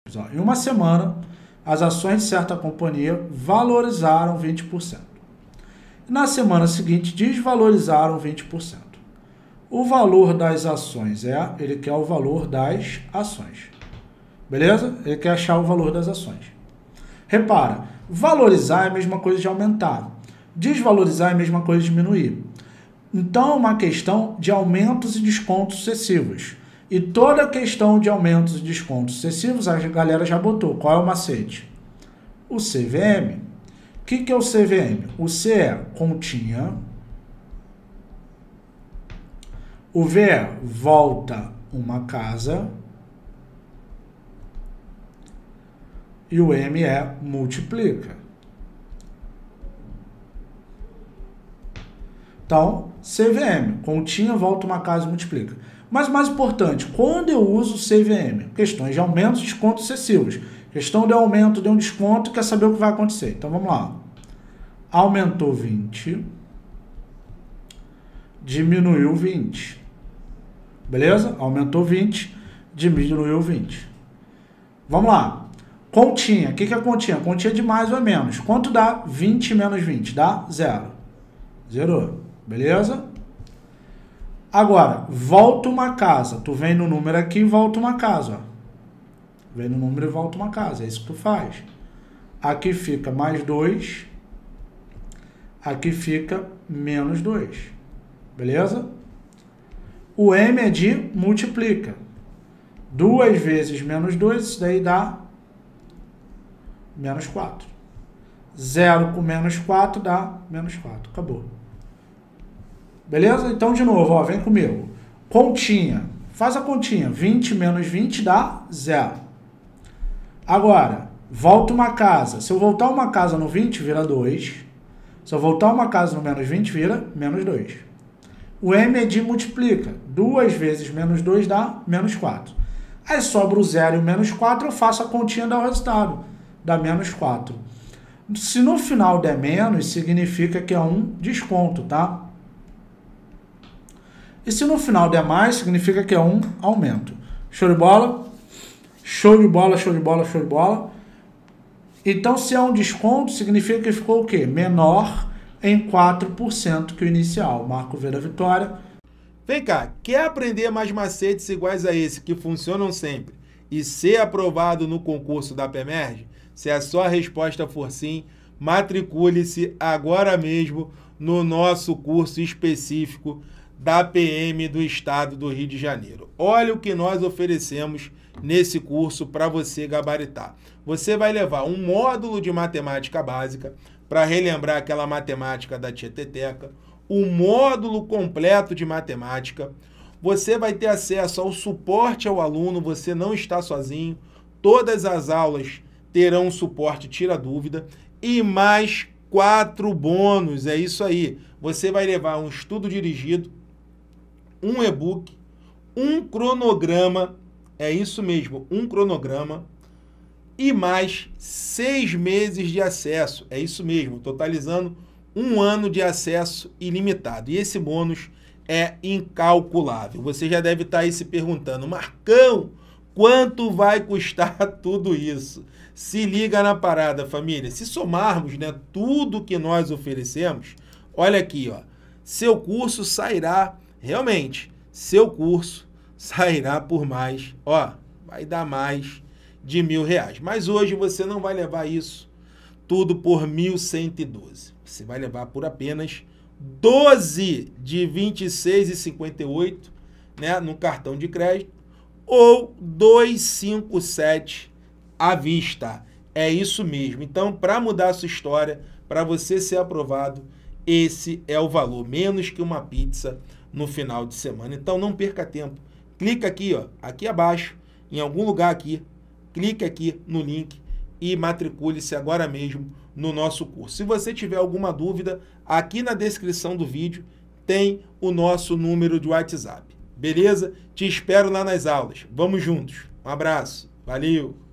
Em uma semana, as ações de certa companhia valorizaram 20%. Na semana seguinte, desvalorizaram 20%. O valor das ações ele quer o valor das ações. Beleza? Ele quer achar o valor das ações. Repara, valorizar é a mesma coisa de aumentar. Desvalorizar é a mesma coisa de diminuir. Então, é uma questão de aumentos e descontos sucessivos. E toda questão de aumentos e descontos sucessivos, a galera já botou. Qual é o macete? O CVM. O que é o CVM? O C é continha. O V é volta uma casa. E o M é multiplica. Então, CVM, continha, volta uma casa e multiplica. Mas mais importante, quando eu uso CVM? Questões de aumentos e descontos sucessivos. Questão de aumento, de um desconto, quer saber o que vai acontecer. Então, vamos lá. Aumentou 20, diminuiu 20. Beleza? Aumentou 20, diminuiu 20. Vamos lá. Continha. O que é continha? Continha de mais ou menos. Quanto dá 20 menos 20? Dá 0. Zerou. Beleza? Agora, volta uma casa. Tu vem no número aqui e volta uma casa. Ó. Vem no número e volta uma casa. É isso que tu faz. Aqui fica mais 2. Aqui fica menos 2. Beleza? O M é de multiplica. 2 vezes menos 2, isso daí dá menos 4. 0 com menos 4 dá menos 4. Acabou. Beleza? Então, de novo, ó, vem comigo. Continha. Faz a continha. 20 menos 20 dá 0. Agora, volta uma casa. Se eu voltar uma casa no 20, vira 2. Se eu voltar uma casa no menos 20, vira menos 2. O M é de multiplica. 2 vezes menos 2 dá menos 4. Aí sobra o 0 e o menos 4, eu faço a continha e dá o resultado. Dá menos 4. Se no final der menos, significa que é um desconto, tá? E se no final der mais, significa que é um aumento. Show de bola? Show de bola, show de bola, show de bola. Então, se é um desconto, significa que ficou o quê? Menor em 4% que o inicial. Marco V da vitória. Vem cá, quer aprender mais macetes iguais a esse que funcionam sempre e ser aprovado no concurso da PEMERGE? Se a sua resposta for sim, matricule-se agora mesmo no nosso curso específico da PM do Estado do Rio de Janeiro. Olha o que nós oferecemos nesse curso para você gabaritar. Você vai levar um módulo de matemática básica para relembrar aquela matemática da tieteteca, um módulo completo de matemática. Você vai ter acesso ao suporte ao aluno, você não está sozinho. Todas as aulas terão suporte tira dúvida e mais 4 bônus, é isso aí. Você vai levar um estudo dirigido, um e-book, um cronograma, é isso mesmo, um cronograma, e mais 6 meses de acesso, é isso mesmo, totalizando 1 ano de acesso ilimitado. E esse bônus é incalculável. Você já deve estar aí se perguntando, Marcão, quanto vai custar tudo isso? Se liga na parada, família. Se somarmos, né, tudo que nós oferecemos, olha aqui, ó, seu curso sairá, realmente, seu curso sairá por mais, ó, vai dar mais de R$1.000. Mas hoje você não vai levar isso tudo por 1.112. Você vai levar por apenas 12 de R$ 26,58, né, no cartão de crédito, ou 257 à vista. É isso mesmo. Então, para mudar a sua história, para você ser aprovado, esse é o valor, menos que uma pizza no final de semana. Então, não perca tempo. Clica aqui, ó, aqui abaixo, em algum lugar aqui, clique aqui no link e matricule-se agora mesmo no nosso curso. Se você tiver alguma dúvida, aqui na descrição do vídeo tem o nosso número de WhatsApp. Beleza? Te espero lá nas aulas. Vamos juntos. Um abraço. Valeu!